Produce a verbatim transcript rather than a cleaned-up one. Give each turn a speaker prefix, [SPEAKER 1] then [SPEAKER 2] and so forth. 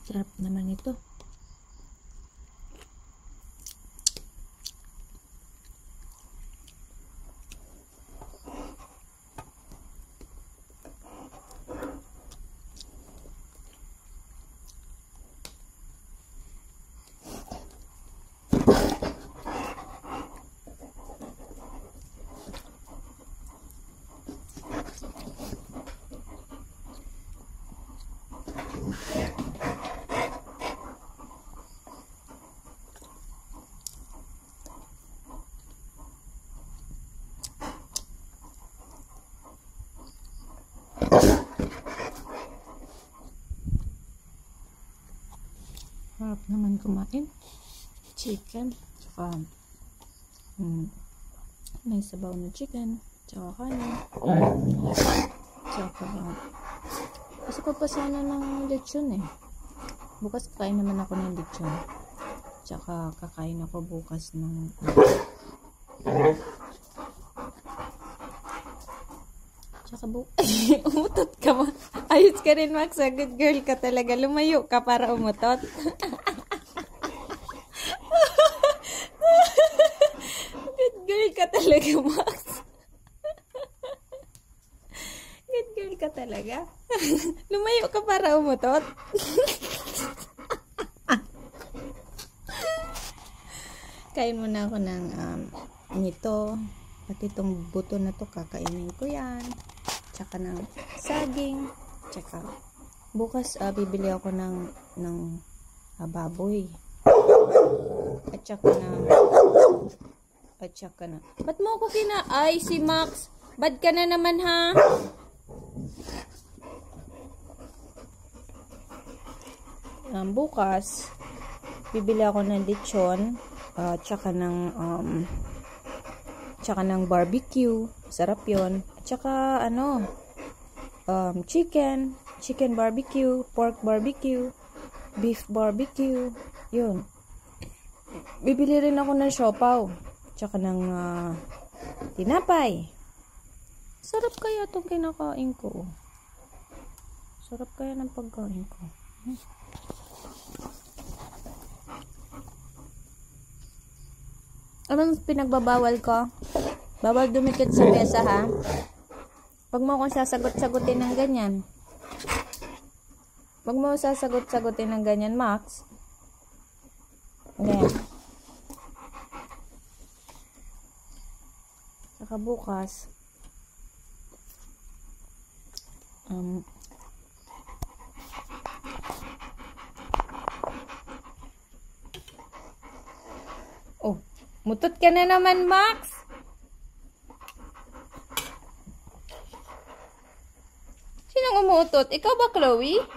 [SPEAKER 1] Sarap naman ito. Harap naman kumain. Chicken. Tsaka hmm, may sabaw na chicken. Tsaka kanin. Tsaka kasi ko pa sana ng lechon eh. Bukas kakain naman ako ng lechon. Tsaka kakain ako bukas ng tsaka bu umutot ka ba? Ayos ka rin, Max. Good girl ka talaga. Lumayo ka para umutot. Good girl ka talaga, Max. Good girl ka talaga. Lumayo ka para umutot. Kain muna ako ng um, nito. Pati itong buto na to, kakainin ko yan. Tsaka ng saging. Tsaka bukas uh, bibili ako ng ng uh, baboy. At tsaka na at tsaka na. Ba't mo ako kina? Ay, si Max. Bad ka na naman, ha? Um, bukas bibili ako ng lechon. Uh, tsaka ng um, tsaka ng barbecue. Sarap yun. At tsaka ano um, chicken. Chicken barbecue. Pork barbecue. Beef barbecue. Yun. Bibili rin ako ng siopaw. Tsaka ng uh, tinapay. Sarap kaya itong kinakain ko. Sarap kaya ng pagkain ko. Hmm. Anong pinagbabawal ko? Bawal dumikit sa mesa, ha? Huwag mo akong sasagot-sagutin ng ganyan. Huwag mo sasagot-sagutin ng ganyan, Max. Ganyan. Saka bukas, um, oh, mutot ka na naman, Max. Sinong umutot? Ikaw ba, Chloe?